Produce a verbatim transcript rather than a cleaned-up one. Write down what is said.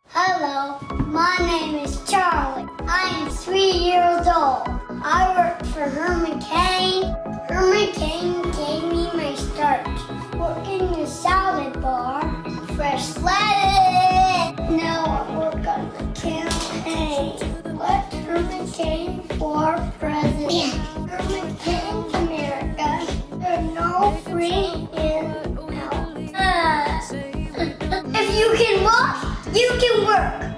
Hello, my name is Charlie. I am three years old. I work for Herman Cain. Herman Cain gave me my start working the salad bar, fresh lettuce. Now I work on the campaign. Let Herman Cain for president. Herman Cain, America. There's no free in out. Uh, if you can walk, you can work.